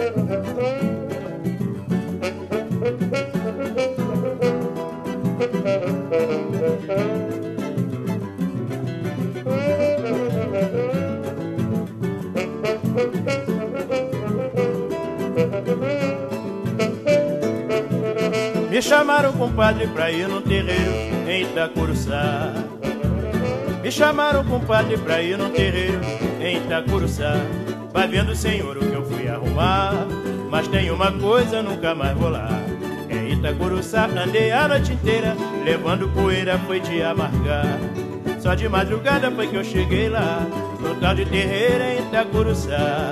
Me chamaram, compadre, pra ir no terreiro em Itacuruçá. Me chamaram, compadre, pra ir no terreiro em Itacuruçá. Vai vendo, senhor, o que eu fui arrumar, mas tem uma coisa, nunca mais vou lá. Em Itacuruçá andei a noite inteira, levando poeira foi de amargar. Só de madrugada foi que eu cheguei lá, no tal de terreiro em Itacuruçá.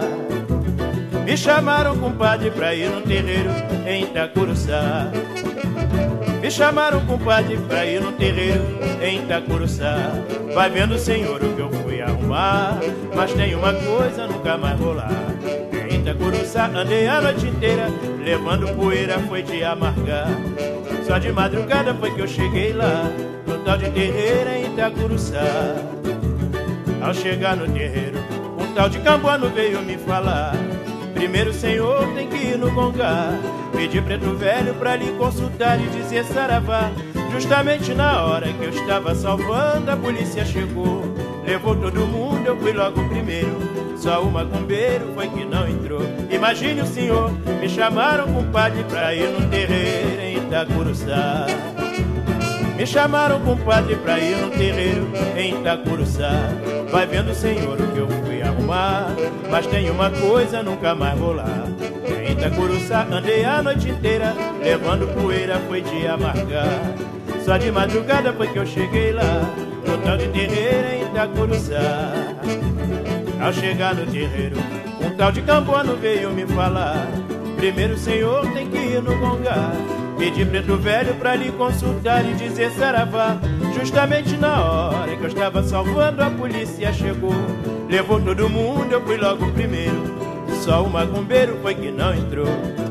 Me chamaram, compadre, pra ir no terreiro em Itacuruçá. Me chamaram, compadre, pra ir no terreiro em Itacuruçá. Vai vendo, senhor, o que eu fui arrumar, mas tem uma coisa, nunca mais vou lá. Em Itacuruçá andei a noite inteira, levando poeira foi de amargar. Só de madrugada foi que eu cheguei lá, no tal de terreiro em Itacuruçá. Ao chegar no terreiro, um tal de camboano veio me falar: primeiro, senhor, tem que ir no Congá, pedir preto velho pra lhe consultar e dizer saravá. Justamente na hora que eu estava salvando, a polícia chegou, levou todo mundo, eu fui logo primeiro. Só o macumbeiro foi que não entrou. Imagine o senhor, me chamaram, compadre, pra ir no terreiro em Itacuruçá. Me chamaram, compadre, pra ir no terreiro em Itacuruçá. Vai vendo, senhor, o que eu fui arrumar, mas tem uma coisa, nunca mais vou lá. Em Itacuruçá andei a noite inteira, levando poeira foi de amargar. Só de madrugada foi que eu cheguei lá, no tal de terreiro em Itacuruçá. Ao chegar no terreiro, um tal de camboano veio me falar: primeiro, senhor, tem que ir no Congá, pedir preto velho pra lhe consultar e dizer saravá. Justamente na hora que eu estava salvando, a polícia chegou, levou todo mundo, eu fui logo primeiro. Só o macumbeiro foi que não entrou.